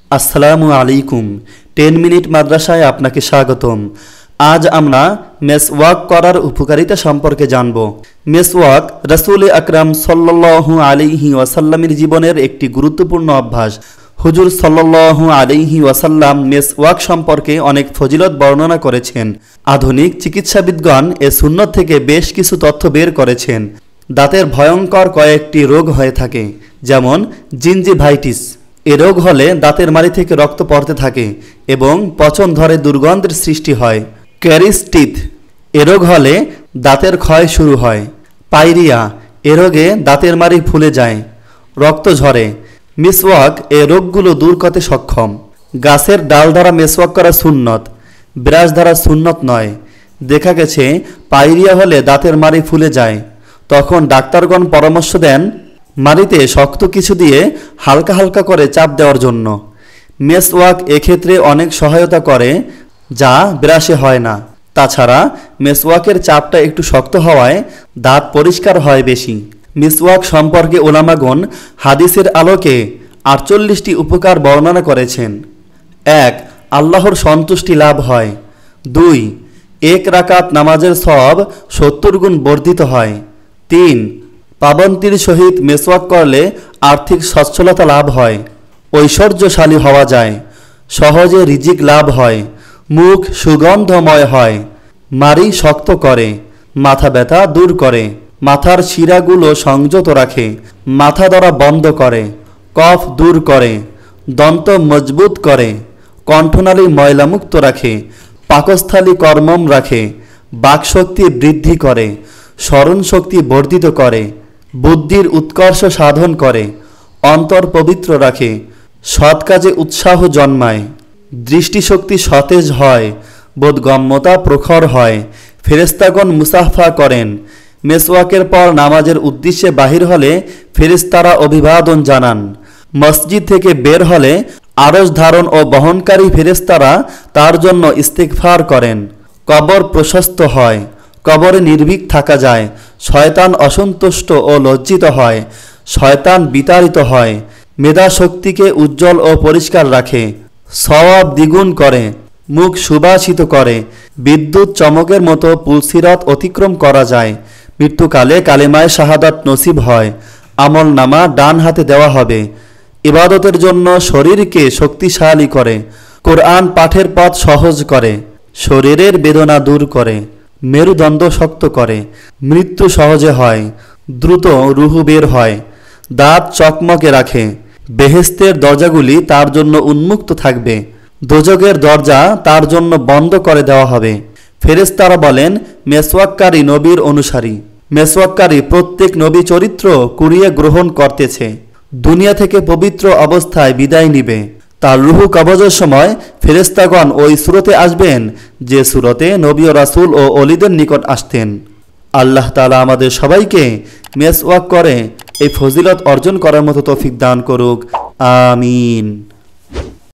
আসসালামু আলাইকুম। 10 মিনিট মাদ্রাসায় আপনাকে স্বাগতম। আজ আমরা মেসওয়াক করার উপকারিতা সম্পর্কে জানব। মেসওয়াক রাসূল আকরাম সাল্লাল্লাহু আলাইহি ওয়াসাল্লামের জীবনের একটি গুরুত্বপূর্ণ অভ্যাস। হুজুর সাল্লাল্লাহু আলাইহি ওয়াসাল্লাম মেসওয়াক সম্পর্কে অনেক ফজিলত বর্ণনা করেছেন। আধুনিক চিকিৎসাবিদগণ এ সুন্নত থেকে বেশ কিছু তথ্য বের করেছেন। দাঁতের ভয়ঙ্কর কয়েকটি রোগ হয়ে থাকে, যেমন জিঞ্জিভাইটিস। এ রোগ হলে দাঁতের মাড়ি থেকে রক্ত পড়তে থাকে এবং পচন ধরে দুর্গন্ধের সৃষ্টি হয়। ক্যারিস টিথ, এ রোগ হলে দাঁতের ক্ষয় শুরু হয়। পাইরিয়া, এ রোগে দাঁতের মাড়ি ফুলে যায়, রক্ত ঝরে। মিসওয়াক এ রোগগুলো দূর করতে সক্ষম। গাছের ডাল দ্বারা মেসওয়াক করা সুন্নত, ব্রাশ দ্বারা সুন্নত নয়। দেখা গেছে পাইরিয়া হলে দাঁতের মাড়ি ফুলে যায়, তখন ডাক্তারগণ পরামর্শ দেন মাড়িতে শক্ত কিছু দিয়ে হালকা হালকা করে চাপ দেওয়ার জন্য। মেসওয়াক এক্ষেত্রে অনেক সহায়তা করে, যা ব্রাশে হয় না। তাছাড়া মেসওয়াকের চাপটা একটু শক্ত হওয়ায় দাঁত পরিষ্কার হয় বেশি। মিসওয়াক সম্পর্কে ওলামাগণ হাদিসের আলোকে 48টি উপকার বর্ণনা করেছেন। 1. আল্লাহর সন্তুষ্টি লাভ হয়। 2. এক রাকাত নামাজের সওয়াব 70 গুণ বর্ধিত হয়। 3. পাবন্দির সহিত মেসওয়াক করলে আর্থিক সচ্ছলতা লাভ হয়, ঐশ্বর্যশালী হওয়া যায়, সহজে রিজিক লাভ হয়, মুখ সুগন্ধময় হয়, মাড়ি শক্ত করে, মাথা ব্যথা দূর করে, মাথার শিরাগুলো সংযত রাখে, মাথা ধরা বন্ধ করে, কফ দূর করে, দন্ত মজবুত করে, কণ্ঠনালী ময়লামুক্ত রাখে, পাকস্থলী কর্মম রাখে, বাকশক্তি বৃদ্ধি করে, স্মরণশক্তি বর্ধিত করে, বুদ্ধির উৎকর্ষ সাধন করে, অন্তর পবিত্র রাখে, সৎ কাজে উৎসাহ জন্মায়, দৃষ্টিশক্তি সতেজ হয়, বোধগম্যতা প্রখর হয়, ফেরেশতাগণ মুসাফা করেন। মেসওয়াকের পর নামাজের উদ্দেশ্যে বাহির হলে ফেরেশতারা অভিবাদন জানান। মসজিদ থেকে বের হলে আরশ ধারণ ও বহনকারী ফেরেশতারা তার জন্য ইস্তিগফার করেন। কবর প্রশস্ত হয়, কবরে নির্ভীক থাকা যায়, শয়তান অসন্তুষ্ট ও লজ্জিত হয়, শয়তান বিতাড়িত হয়, মেধা শক্তিকে উজ্জ্বল ও পরিষ্কার রাখে, সওয়াব দ্বিগুণ করে, মুখ সুবাসিত করে, বিদ্যুৎ চমকের মতো পুলসিরাত অতিক্রম করা যায়, মৃত্যুকালে কালেমায়ে শাহাদাত নসিব হয়, আমল নামা ডান হাতে দেওয়া হবে, ইবাদতের জন্য শরীরকে শক্তিশালী করে, কোরআন পাঠের পথ সহজ করে, শরীরের বেদনা দূর করে, মেরুদণ্ড শক্ত করে, মৃত্যু সহজে হয়, দ্রুত রুহু বের হয়, দাঁত চকমকে রাখে, বেহেশতের দরজাগুলি তার জন্য উন্মুক্ত থাকবে, দোজখের দরজা তার জন্য বন্ধ করে দেওয়া হবে। ফেরেশতারা বলেন, মেসওয়াককারী নবীর অনুসারী। মেসওয়াককারী প্রত্যেক নবী চরিত্র কুড়িয়ে গ্রহণ করতেছে, দুনিয়া থেকে পবিত্র অবস্থায় বিদায় নিবে। তার রুহু কবজের সময় ফেরেশতাগণ ওই সূরতে আসবেন যে সূরতে নবী ও রাসূল ও ওলিদের নিকট আসতেন। আল্লাহ তাআলা আমাদের সবাইকে মেসওয়াক করে এই ফজিলত অর্জন করার মতো তৌফিক দান করুক। আমিন।